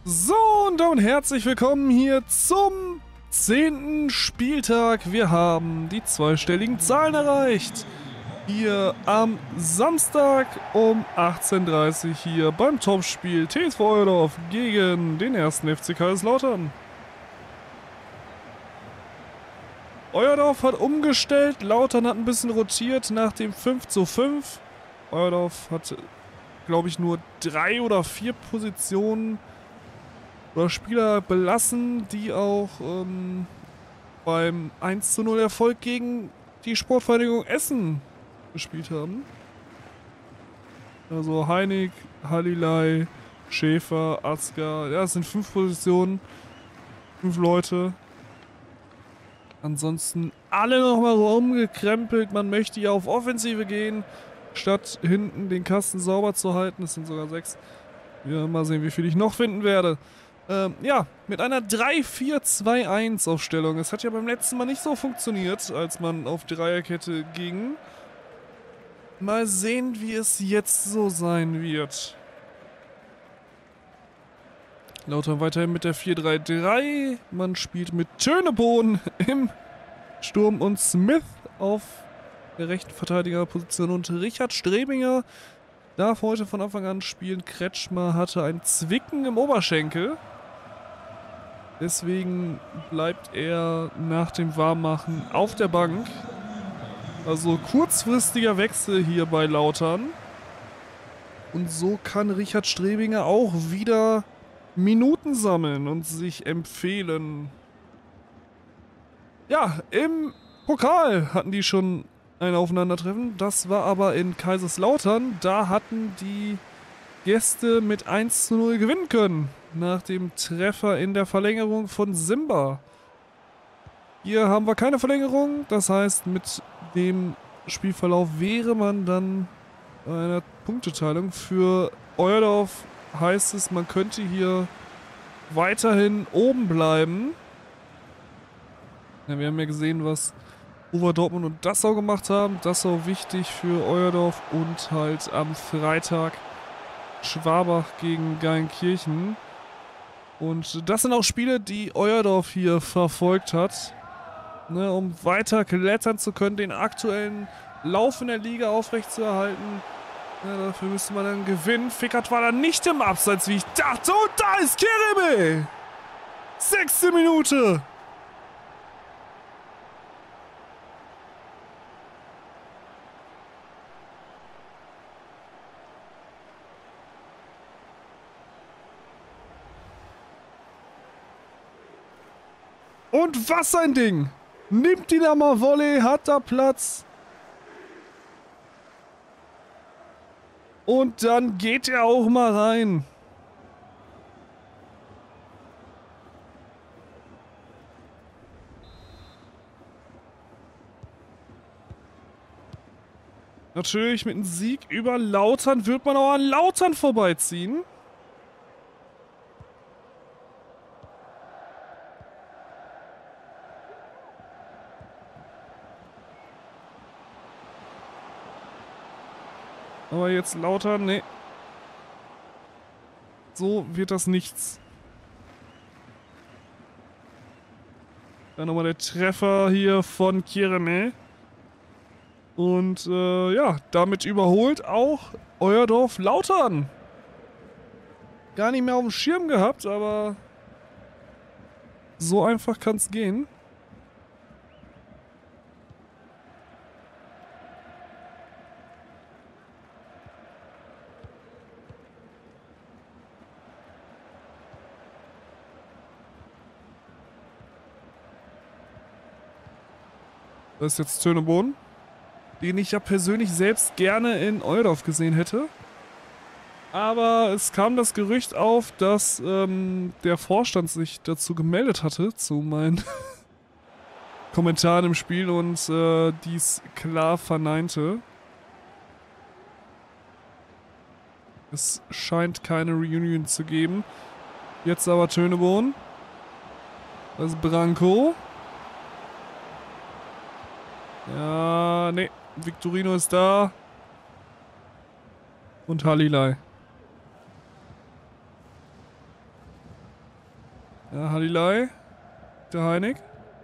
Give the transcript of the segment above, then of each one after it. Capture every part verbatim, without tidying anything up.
So, und damit herzlich willkommen hier zum zehnten Spieltag. Wir haben die zweistelligen Zahlen erreicht. Hier am Samstag um achtzehn Uhr dreißig hier beim Topspiel T S V Euerdorf gegen den ersten F C Kaiserslautern. Euerdorf hat umgestellt, Lautern hat ein bisschen rotiert nach dem fünf zu fünf. Euerdorf hat, glaube ich, nur drei oder vier Positionen oder Spieler belassen, die auch ähm, beim eins zu null Erfolg gegen die Sportvereinigung Essen gespielt haben. Also Heinig, Halilei, Schäfer, Asker, ja, das sind fünf Positionen, fünf Leute. Ansonsten alle nochmal rumgekrempelt, man möchte ja auf Offensive gehen, statt hinten den Kasten sauber zu halten. Das sind sogar sechs. Ja, mal sehen, wie viel ich noch finden werde. Ähm, ja, mit einer drei vier zwei eins Aufstellung. Es hat ja beim letzten Mal nicht so funktioniert, als man auf Dreierkette ging. Mal sehen, wie es jetzt so sein wird. Lautern weiterhin mit der vier drei drei. Man spielt mit Tönebohn im Sturm und Smith auf der rechten Verteidigerposition. Und Richard Strebinger darf heute von Anfang an spielen. Kretschmer hatte ein Zwicken im Oberschenkel. Deswegen bleibt er nach dem Warmmachen auf der Bank. Also kurzfristiger Wechsel hier bei Lautern. Und so kann Richard Strebinger auch wieder Minuten sammeln und sich empfehlen. Ja, im Pokal hatten die schon ein Aufeinandertreffen. Das war aber in Kaiserslautern. Da hatten die Gäste mit eins zu null gewinnen können. Nach dem Treffer in der Verlängerung von Simba. Hier haben wir keine Verlängerung. Das heißt, mit dem Spielverlauf wäre man dann bei einer Punkteteilung. Für Euerdorf heißt es, man könnte hier weiterhin oben bleiben. Ja, wir haben ja gesehen, was Uwe Dortmund und Dassau gemacht haben. Dassau wichtig für Euerdorf und halt am Freitag Schwabach gegen Geilenkirchen. Und das sind auch Spiele, die Euerdorf hier verfolgt hat, ne, um weiter klettern zu können, den aktuellen Lauf in der Liga aufrechtzuerhalten. Ja, dafür müsste man dann gewinnen. Fickert war dann nicht im Abseits, wie ich dachte. Und da ist Kereme! Sechste Minute! Und was ein Ding! Nimmt ihn da mal Volley, hat da Platz. Und dann geht er auch mal rein. Natürlich mit einem Sieg über Lautern wird man auch an Lautern vorbeiziehen. Aber jetzt Lautern, nee. So wird das nichts. Dann nochmal der Treffer hier von Kereme. Und äh, ja, damit überholt auch Euerdorf Lautern. Gar nicht mehr auf dem Schirm gehabt, aber so einfach kann es gehen. Das ist jetzt Tönebohn, den ich ja persönlich selbst gerne in Euerdorf gesehen hätte. Aber es kam das Gerücht auf, dass ähm, der Vorstand sich dazu gemeldet hatte, zu meinen Kommentaren im Spiel und äh, dies klar verneinte. Es scheint keine Reunion zu geben. Jetzt aber Tönebohn. Das ist Branko. Ja, nee. Victorino ist da. Und Halilei. Ja, Halilei. Der Heinig.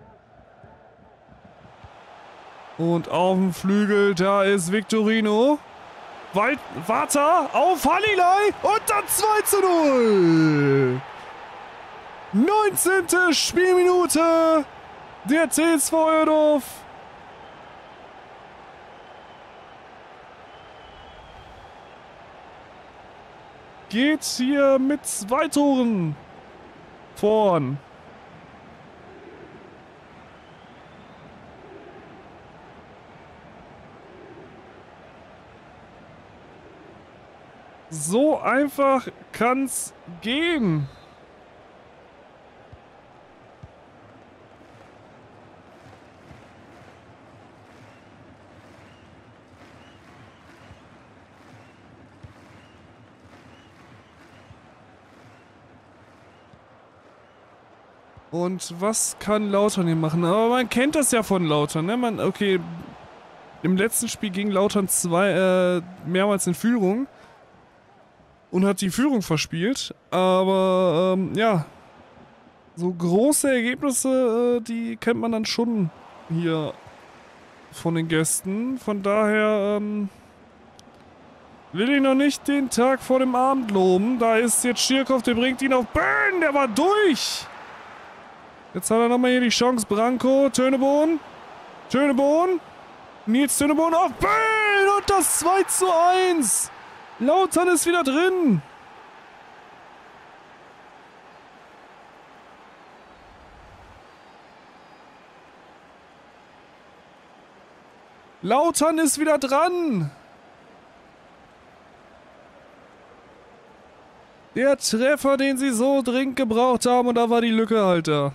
Und auf dem Flügel, da ist Victorino. Wald, Warta auf Halilei und dann zwei zu null. neunzehnte Spielminute. Der T S V Euerdorf geht hier mit zwei Toren vorn. So einfach kann's gehen. Und was kann Lautern hier machen? Aber man kennt das ja von Lautern, ne? Man, okay, im letzten Spiel ging Lautern zwei, äh, mehrmals in Führung und hat die Führung verspielt. Aber, ähm, ja, so große Ergebnisse, äh, die kennt man dann schon hier von den Gästen. Von daher, ähm, will ich noch nicht den Tag vor dem Abend loben. Da ist jetzt Schirkow, der bringt ihn auf Burn, der war durch! Jetzt hat er nochmal hier die Chance. Branko, Tönebohn. Tönebohn. Nils Tönebohn auf Böll und das zwei zu eins. Lautern ist wieder drin. Lautern ist wieder dran. Der Treffer, den sie so dringend gebraucht haben, und da war die Lücke halt da.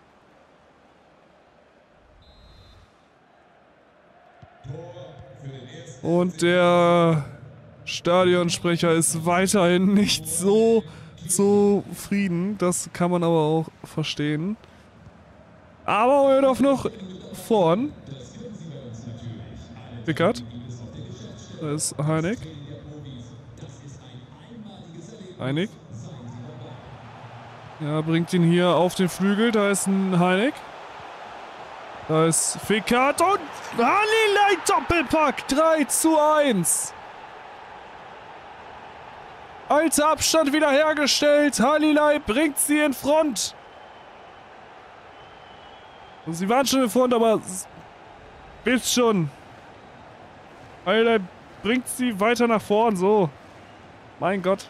Und der Stadionsprecher ist weiterhin nicht so zufrieden. Das kann man aber auch verstehen. Aber Euerdorf noch vorn. Pickard. Da ist Heinig. Heinig. Ja, bringt ihn hier auf den Flügel. Da ist ein Heinig. Da ist Fickard und Halilei Doppelpack. drei zu eins. Alter Abstand wiederhergestellt. Halilei bringt sie in Front. Und sie waren schon in Front, aber bis schon. Halilei bringt sie weiter nach vorn. So. Mein Gott.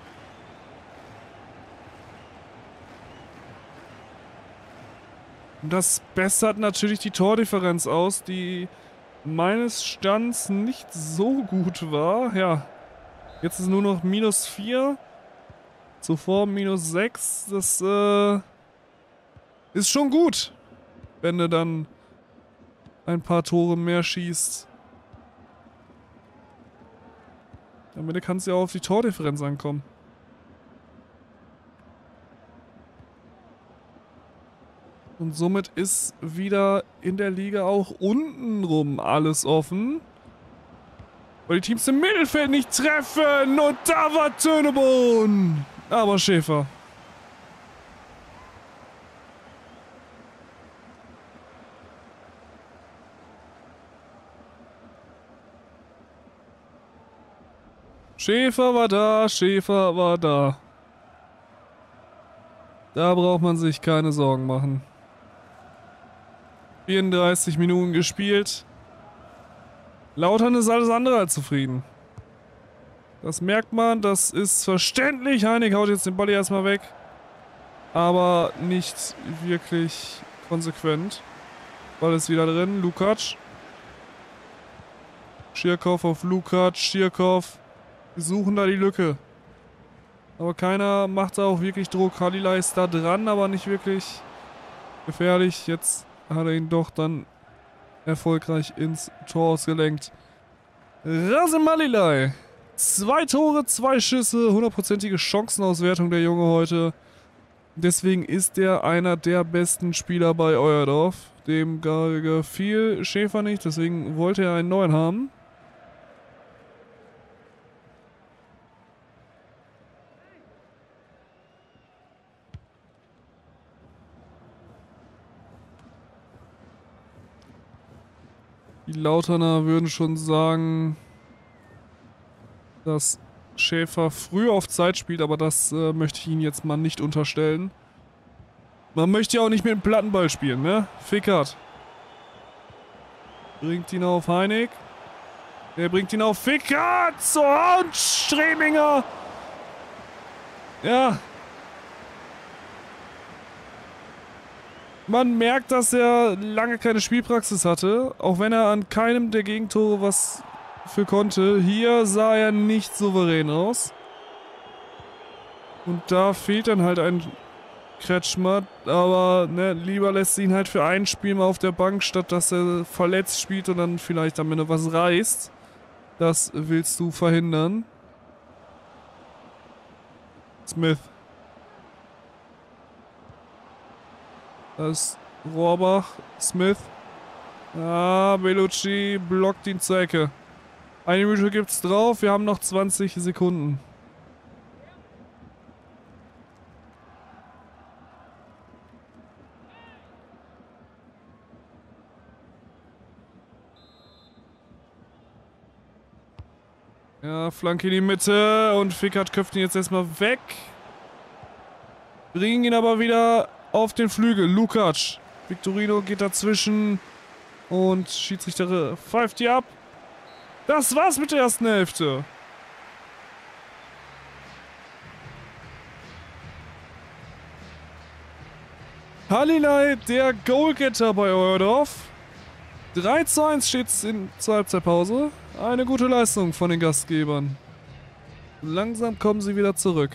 Und das bessert natürlich die Tordifferenz aus, die meines Stands nicht so gut war. Ja, jetzt ist nur noch minus vier. Zuvor minus sechs. Das äh, ist schon gut, wenn du dann ein paar Tore mehr schießt. Damit kannst du ja auf die Tordifferenz ankommen. Und somit ist wieder in der Liga auch untenrum alles offen. Weil die Teams im Mittelfeld nicht treffen. Und da war Tönebohn. Aber Schäfer. Schäfer war da, Schäfer war da. Da braucht man sich keine Sorgen machen. vierunddreißig Minuten gespielt. Lautern ist alles andere als zufrieden. Das merkt man, das ist verständlich. Heinig haut jetzt den Ball erstmal weg. Aber nicht wirklich konsequent. Ball ist wieder drin. Lukacs. Schirkow auf Lukacs. Schirkow. Wir suchen da die Lücke. Aber keiner macht da auch wirklich Druck. Halilei ist da dran, aber nicht wirklich gefährlich. Jetzt hat er ihn doch dann erfolgreich ins Tor ausgelenkt. Rasim Halilei. Zwei Tore, zwei Schüsse, hundertprozentige Chancenauswertung der Junge heute. Deswegen ist er einer der besten Spieler bei Euerdorf. Dem gefiel Schäfer nicht, deswegen wollte er einen neuen haben. Die Lauterner würden schon sagen, dass Schäfer früh auf Zeit spielt, aber das äh, möchte ich Ihnen jetzt mal nicht unterstellen. Man möchte ja auch nicht mit dem Plattenball spielen, ne? Fickert. Bringt ihn auf Heinig. Er bringt ihn auf Fickert. So, und Streminger. Ja. Man merkt, dass er lange keine Spielpraxis hatte, auch wenn er an keinem der Gegentore was für konnte. Hier sah er nicht souverän aus. Und da fehlt dann halt ein Kretschmer, aber ne, lieber lässt sie ihn halt für ein Spiel mal auf der Bank, statt dass er verletzt spielt und dann vielleicht am Ende was reißt. Das willst du verhindern. Smith. Das ist Rohrbach. Smith. Ah, Bellucci blockt ihn zur Ecke. Eine Minute gibt's drauf. Wir haben noch zwanzig Sekunden. Ja, Flanke in die Mitte und Fickert köpft ihn jetzt erstmal weg. Bringen ihn aber wieder auf den Flügel. Lukacs. Victorino geht dazwischen und Schiedsrichter pfeift die ab. Das war's mit der ersten Hälfte. Halilay, der Goalgetter bei Oerdorf. drei zu eins steht's in zur Halbzeitpause. Eine gute Leistung von den Gastgebern. Langsam kommen sie wieder zurück.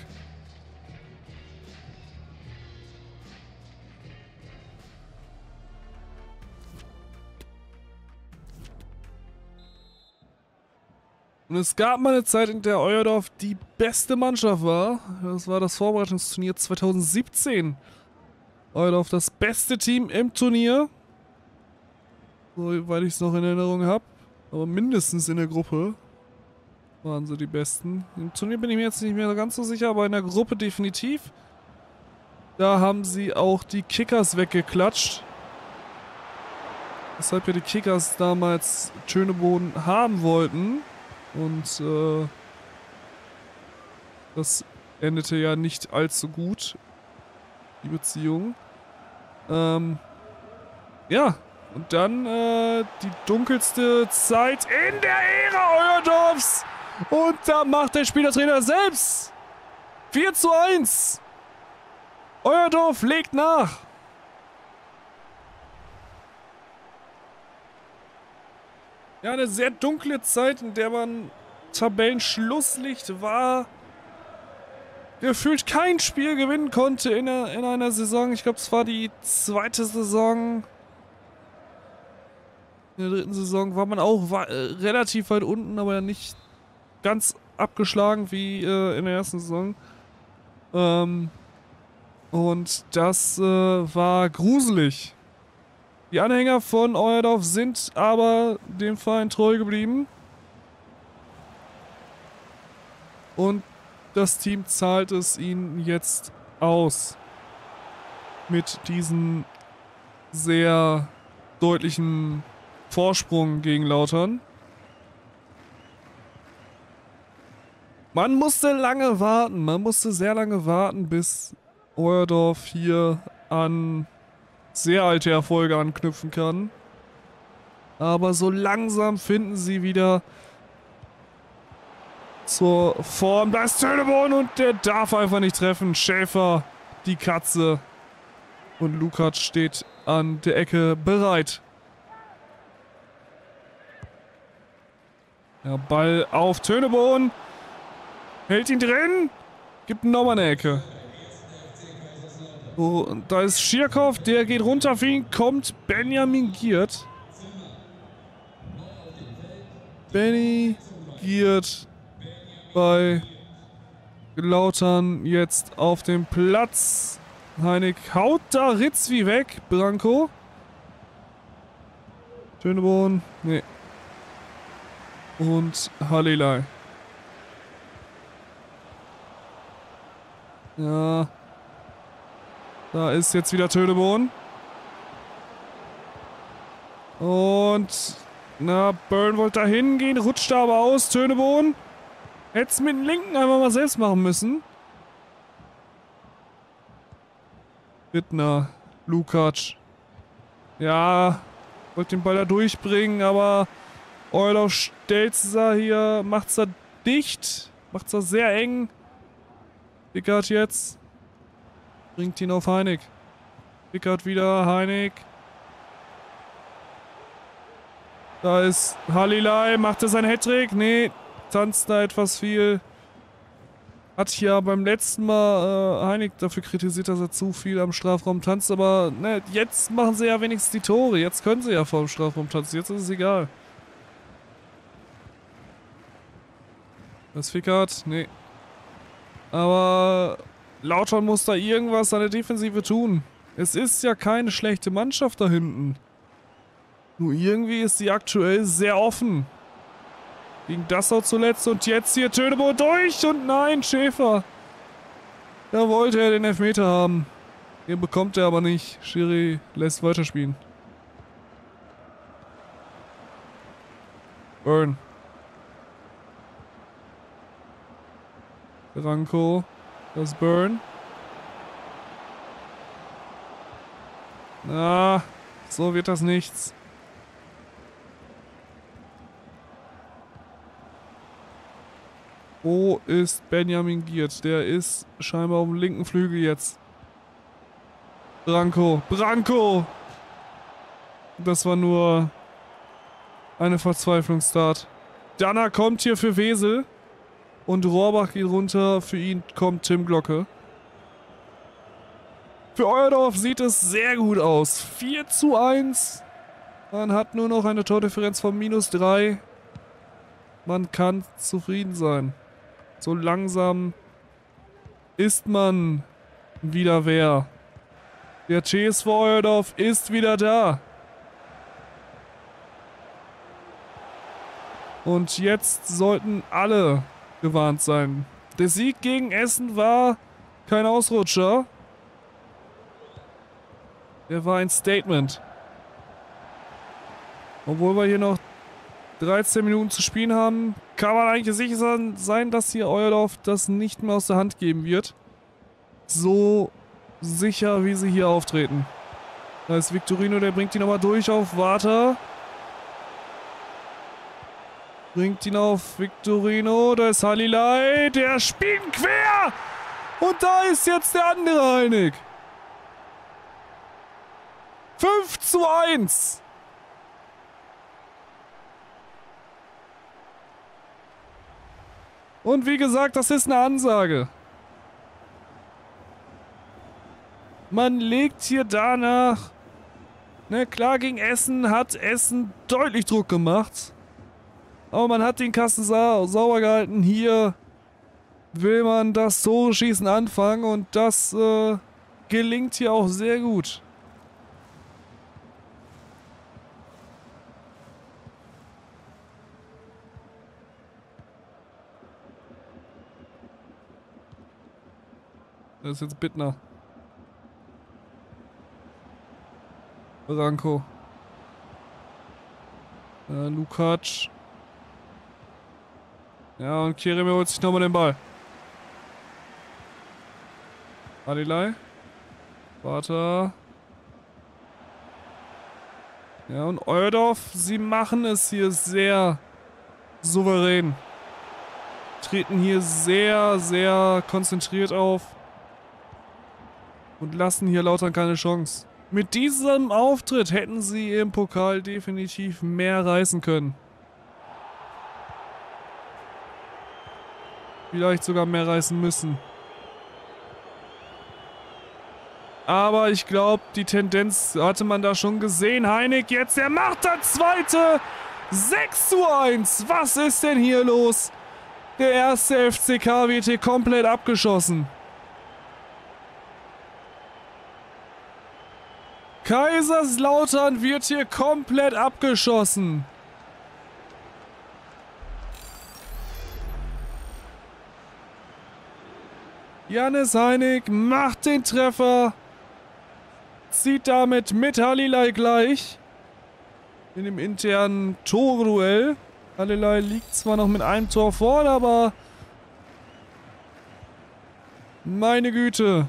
Und es gab mal eine Zeit, in der Oerdorf die beste Mannschaft war. Das war das Vorbereitungsturnier zweitausendsiebzehn. Oerdorf das beste Team im Turnier. Soweit ich es noch in Erinnerung habe. Aber mindestens in der Gruppe waren sie die Besten. Im Turnier bin ich mir jetzt nicht mehr ganz so sicher, aber in der Gruppe definitiv. Da haben sie auch die Kickers weggeklatscht. Weshalb ja die Kickers damals Töneboden haben wollten. Und äh, das endete ja nicht allzu gut, die Beziehung. Ähm, ja. Und dann äh, die dunkelste Zeit in der Ära Oerdorfs. Und da macht der Spielertrainer selbst. vier zu eins. Oerdorf legt nach. Ja, eine sehr dunkle Zeit, in der man Tabellenschlusslicht war. Gefühlt kein Spiel gewinnen konnte in, einer, in einer Saison. Ich glaube, es war die zweite Saison. In der dritten Saison war man auch war, äh, relativ weit unten, aber ja nicht ganz abgeschlagen wie äh, in der ersten Saison. Ähm, und das äh, war gruselig. Die Anhänger von Oerdorf sind aber dem Verein treu geblieben. Und das Team zahlt es ihnen jetzt aus. Mit diesem sehr deutlichen Vorsprung gegen Lautern. Man musste lange warten, man musste sehr lange warten, bis Oerdorf hier an sehr alte Erfolge anknüpfen kann. Aber so langsam finden sie wieder zur Form. Da ist Töneboden und der darf einfach nicht treffen. Schäfer, die Katze. Und Lukacs steht an der Ecke bereit. Ja, Ball auf Töneboden. Hält ihn drin. Gibt nochmal eine Ecke. So, und da ist Schirkow, der geht runter für ihn. Kommt Benjamin Giert. Benny Giert bei Lautern jetzt auf dem Platz. Heinig haut da Ritzwi weg. Branko. Töneboden. Nee. Und Halilay. Ja. Da ist jetzt wieder Töneboden. Und Na, Burn wollte da hingehen, rutscht da aber aus. Tönebohn. Hätt's mit dem linken einfach mal selbst machen müssen. Bittner. Lukacs. Ja, wollte den Ball da durchbringen, aber Eulhoff stellt's da hier, macht's da dicht. Macht's da sehr eng. Pickard jetzt. Bringt ihn auf Heinig. Pickard wieder, Heinig. Da ist Halilay, macht er seinen Hattrick? Nee, tanzt da etwas viel. Hat ja beim letzten Mal äh, Heinig dafür kritisiert, dass er zu viel am Strafraum tanzt, aber ne, jetzt machen sie ja wenigstens die Tore. Jetzt können sie ja vor dem Strafraum tanzen, jetzt ist es egal. Das ist Pickard? Nee. Aber Lautern muss da irgendwas an der Defensive tun. Es ist ja keine schlechte Mannschaft da hinten. Nur irgendwie ist sie aktuell sehr offen. Gegen Dassau zuletzt und jetzt hier Tönebohm durch und nein, Schäfer. Da wollte er den Elfmeter haben. Den bekommt er aber nicht. Schiri lässt weiterspielen. Burn. Ranko. Das ist Burn. Na, so wird das nichts. Wo ist Benjamin Giert? Der ist scheinbar auf dem linken Flügel jetzt. Branko. Branko! Das war nur eine Verzweiflungstat. Danner kommt hier für Wesel. Und Rohrbach geht runter. Für ihn kommt Tim Glocke. Für Euerdorf sieht es sehr gut aus. vier zu eins. Man hat nur noch eine Tordifferenz von minus drei. Man kann zufrieden sein. So langsam ist man wieder wer. Der T S V Euerdorf ist wieder da. Und jetzt sollten alle gewarnt sein. Der Sieg gegen Essen war kein Ausrutscher. Der war ein Statement. Obwohl wir hier noch dreizehn Minuten zu spielen haben, kann man eigentlich sicher sein, dass hier Euerdorf das nicht mehr aus der Hand geben wird. So sicher, wie sie hier auftreten. Da ist Victorino, der bringt ihn nochmal durch auf Warta. Bringt ihn auf Victorino, da ist Halilay, der spielt ihn quer! Und da ist jetzt der andere Heinig. fünf zu eins! Und wie gesagt, das ist eine Ansage. Man legt hier danach. Ne, klar, gegen Essen hat Essen deutlich Druck gemacht. Aber man hat den Kasten sa sauber gehalten. Hier will man das Tore-Schießen anfangen. Und das äh, gelingt hier auch sehr gut. Das ist jetzt Bittner. Branko. Äh, Lukacs. Ja, und Keremir holt sich nochmal den Ball. Halilay. Warta. Ja, und Euerdorf, sie machen es hier sehr souverän. Treten hier sehr, sehr konzentriert auf. Und lassen hier Lautern keine Chance. Mit diesem Auftritt hätten sie im Pokal definitiv mehr reißen können. Vielleicht sogar mehr reißen müssen. Aber ich glaube, die Tendenz hatte man da schon gesehen. Heinig jetzt, der macht das zweite. sechs zu eins. Was ist denn hier los? Der erste F C K wird hier komplett abgeschossen. Kaiserslautern wird hier komplett abgeschossen. Jannis Heinig macht den Treffer. Zieht damit mit Halilay gleich. in dem internen Tore-Duell. Halilei liegt zwar noch mit einem Tor vorne, aber meine Güte.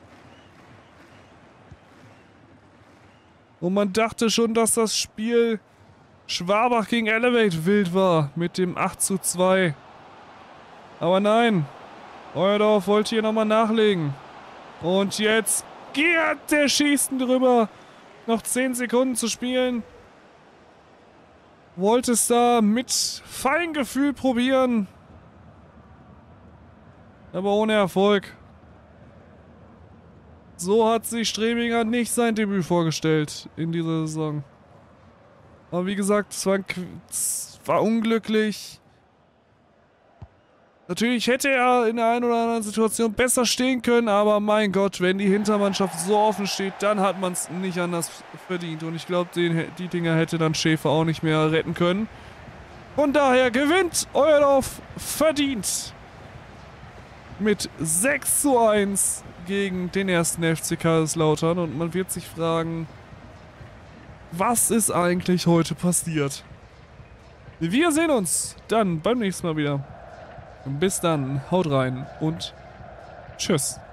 Und man dachte schon, dass das Spiel Schwabach gegen Elevate wild war mit dem acht zu zwei. Aber nein, Euerdorf wollte hier nochmal nachlegen. Und jetzt geht der Schießen drüber. Noch zehn Sekunden zu spielen. Wollte es da mit Feingefühl probieren. Aber ohne Erfolg. So hat sich Strebinger nicht sein Debüt vorgestellt in dieser Saison. Aber wie gesagt, es war, es war unglücklich. Natürlich hätte er in der einen oder anderen Situation besser stehen können, aber mein Gott, wenn die Hintermannschaft so offen steht, dann hat man es nicht anders verdient. Und ich glaube, die Dinger hätte dann Schäfer auch nicht mehr retten können. Von daher gewinnt Euerdorf verdient mit sechs zu eins gegen den ersten F C Kaiserslautern. Und man wird sich fragen, was ist eigentlich heute passiert? Wir sehen uns dann beim nächsten Mal wieder. Bis dann, haut rein und tschüss.